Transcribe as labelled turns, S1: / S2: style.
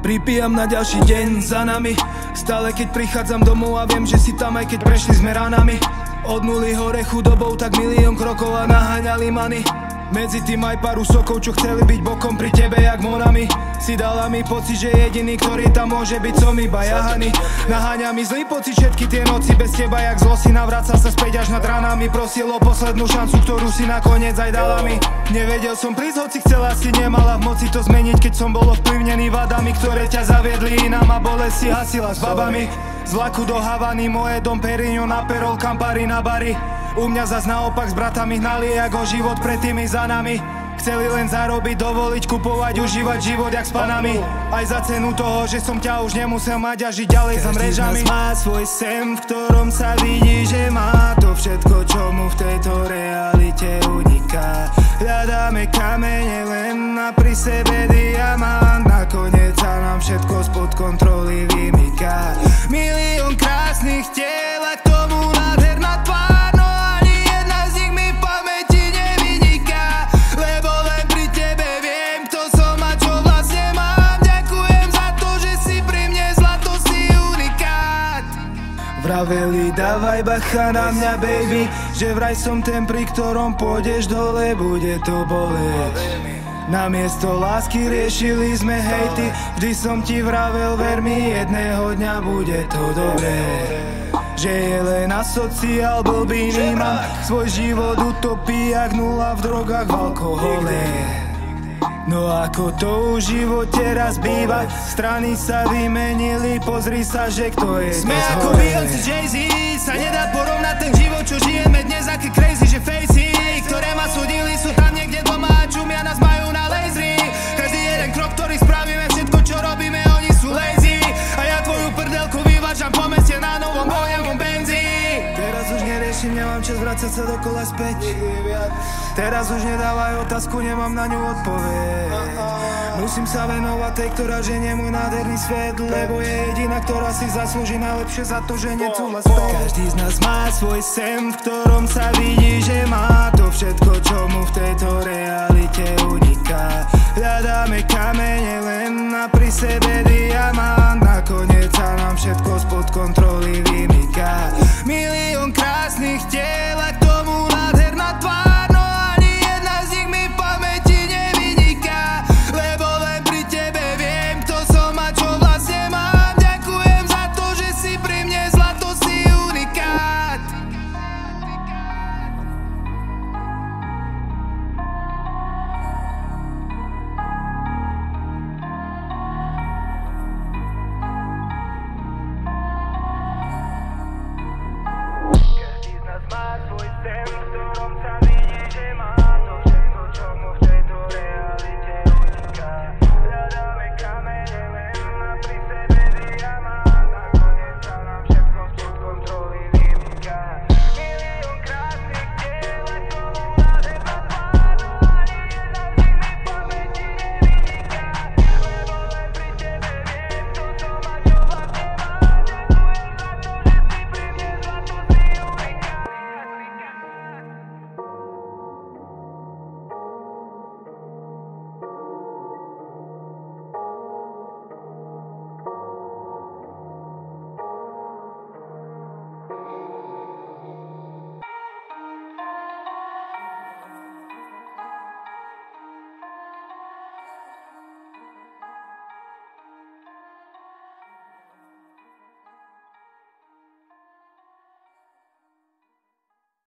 S1: Pripijam na ďalší deň za nami. Stále keď prichádzam domov a viem, že si tam, aj keď prešli sme ranami. Od nuly hore chudobou, tak milión krokov a naháňali many. Medzi tým aj pár úsokov, čo chceli byť bokom pri tebe jak monami. Si dala mi pocit, že jediný, ktorý tam môže byť, som iba Jahany. Naháňa mi zlý pocit všetky tie noci bez teba, jak zlo si navracal sa späť až nad ranami. Prosil o poslednú šancu, ktorú si nakoniec aj dala mi. Nevedel som prísť, hoci chcela, si nemala v moci to zmeniť, keď som bol ovplyvnený vadami, ktoré ťa zaviedli inám a bolesť si hasila s babami. Z vlaku do Havany, moje Dom Perignon, Aperol, Campari na bary. U mňa zas naopak s bratami hnali jak o život pred tými za nami. Chceli len zarobiť, dovoliť, kupovať, užívať život jak s panami. Aj za cenu toho, že som ťa už nemusel mať a žiť ďalej za mrežami. Každý z nás má svoj sen, v ktorom sa vidí, že má to všetko, čo mu v tejto realite uniká. Hľadáme kamene len a pri sebe diamant. Nakoniec sa nám všetko spod kontroly vymyká. Milión krásnych tiel a k tomu nádherná tvár. Vraveli, dávaj bacha na mňa, baby, že vraj som ten, pri ktorom pôjdeš dole, bude to boleť. Namiesto lásky riešili sme hejty, vždy som ti vravel, ver mi, jedného dňa bude to dobré. Že je len asociál blbý, mám svoj život utopí, jak nula v drogách, v alkohole. No ako to v živote raz býva, strany sa vymenili, pozri sa, že kto je. Sme ako Beyoncé, Jay-Z, sa nedá porovnať ten život, čo žijeme dnes, aké crazy, že facey, ktoré ma súdili, sú tam niekde doma a čumia nás majú na lasery. Každý jeden krok, ktorý spravíme, všetko čo robíme, oni sú lazy. A ja tvoju prdelku vyvážam po meste na novom bojovom benzí. Teraz už neriešim, nemám čas vracať sa dokola späť. Teraz už nedávaj otázku, nemám na ňu odpoveď. Musím sa venovať tej, ktorá ženie môj nádherný svet, lebo je jediná, ktorá si zaslúži najlepšie za to, že necúla späť. Každý z nás má svoj sen, v ktorom sa vidí, že má to všetko, čo mu v tejto realite uniká. Hľadáme kamene len a pri sebe